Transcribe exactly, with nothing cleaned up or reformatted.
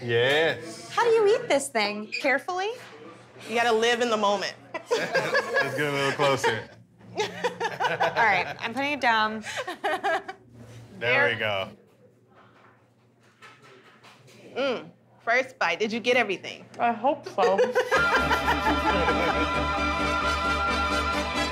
Yes. How do you eat this thing? Carefully? You gotta live in the moment. Let's get a little closer. All right, I'm putting it down. There, there we go. Mmm. First bite, did you get everything? I hope so.